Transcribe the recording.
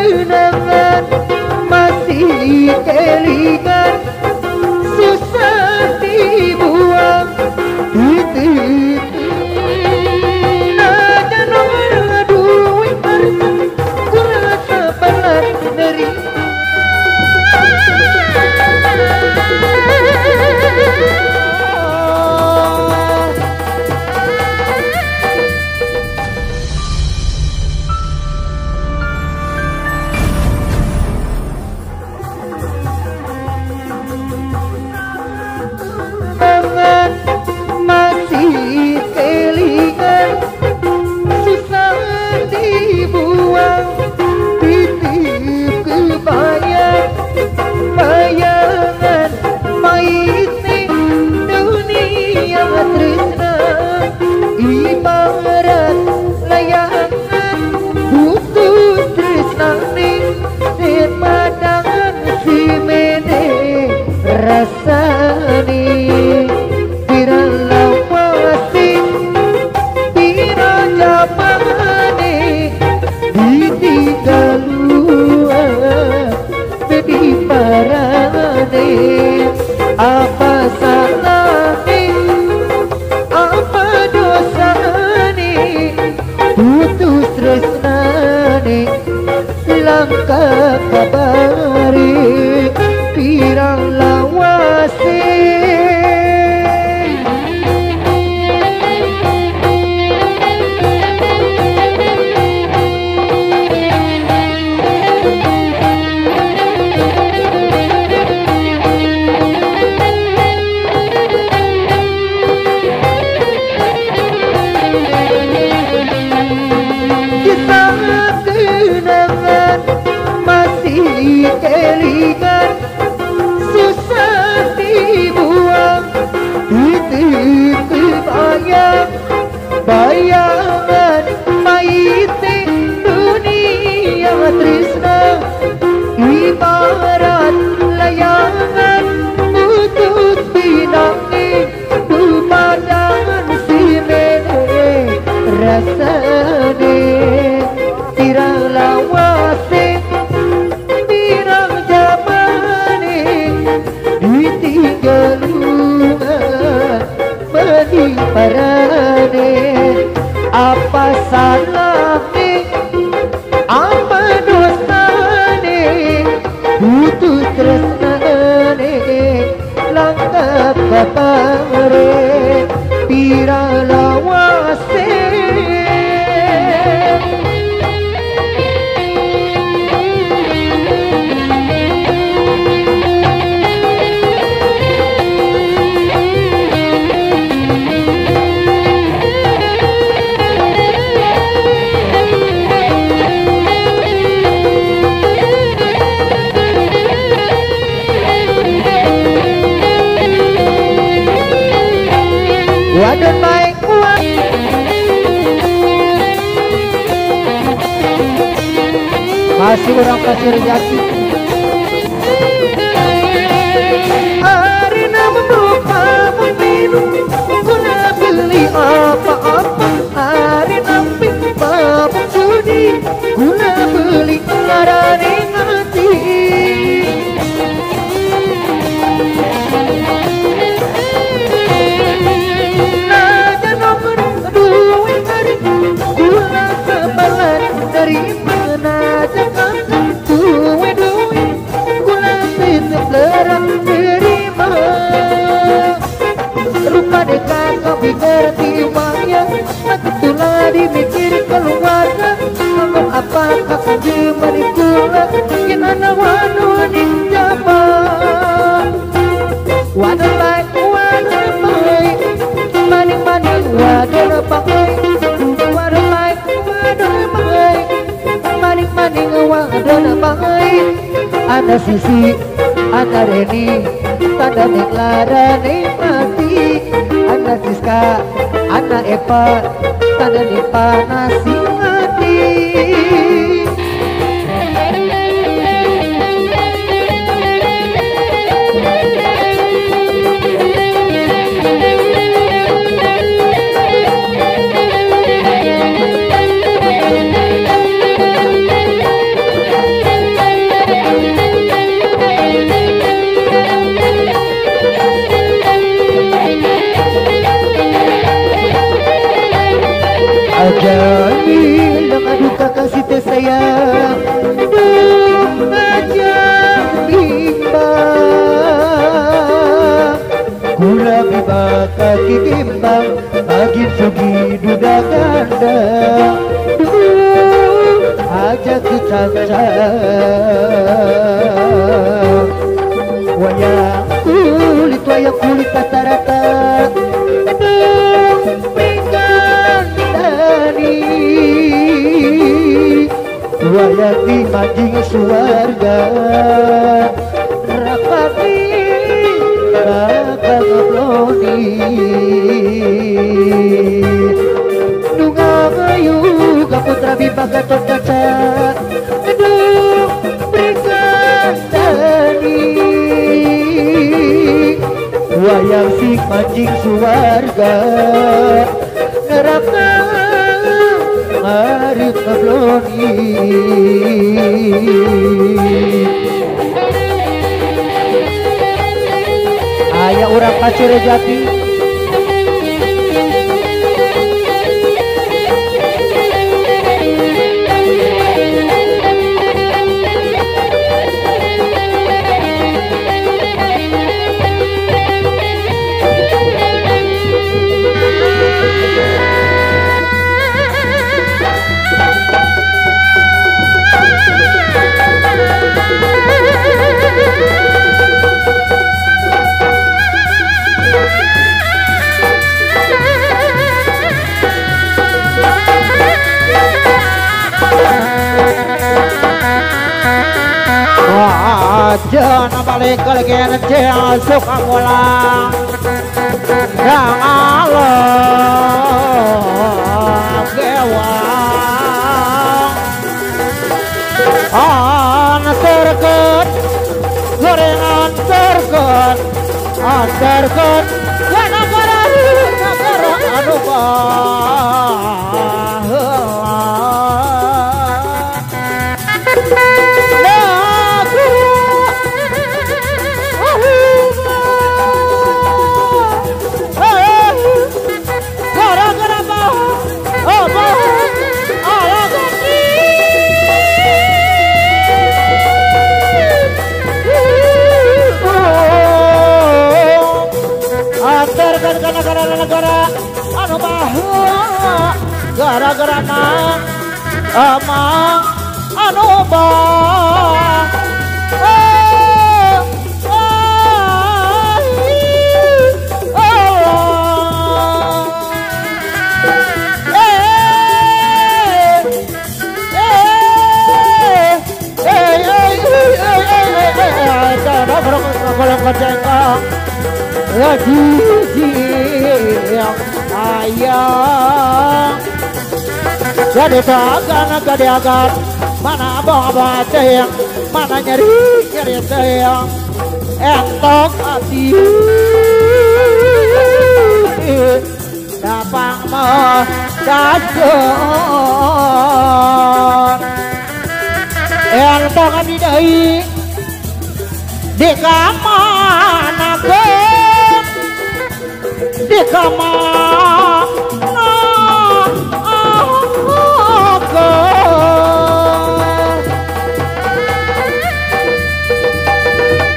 kenangan masih kelingan susah dibuang itu aja nomor duit harta ku rasa berat nerima. Masih kelingan susah dibuang titip kebayang bayangan maitnya dunia tresna ibarat layangan putus tresna ning den padangan si mene rasane apa salahnya, apa dosanya, putus tresnane, langkah kabari, pirang lawase. Kelingan susah dibuang titip kebayang bayangan maite dunia tresna ibarat layangan putus pinangi pemandangan si mene rasane tirang lawase ditinggalungan meni parane apa salahnya apa dosane putus tresnane langkah kapare pirang lawase. Waduh naik kuat masih orang kasih rejeki hari nampak minum guna beli apa-apa hari nampak babuk judi guna beli ngarane hati dari mana jangan duwe duit gula pinjam lerang terima rupa dekat kau ngerti uangnya aku tulah dimikir keluarga ngomong apa aku cuma dikulang gimana wanu ninjaba wanu baik wanu baik maning-maning wanu pakai wanu baik wanu baik maning-maning wanu baik ada sisi ada Reni tanda neklara nikmati ada Siska ada Eva tanda dipanasi hati. cancang wayang kulit rata-rata aduh pinggang tani wayang di majing suarga rapati bakal ngebloni nunga mayu kaputra bibagatot kaca aduh pinggang tani wayang sing mancing suarga neraka ngarep ngebloni aya urang Pacure Jati jangan balik lagi nanti suka pulang jangan lo gewang terkut gorengan terkut terkut negara aduh negara anu bahwa gara-gara nang amang anu bah ayah jadi agan mana abang teyang mana nyeri teyang entok hati dapang mah dajon entok hati deui di kamar di kamar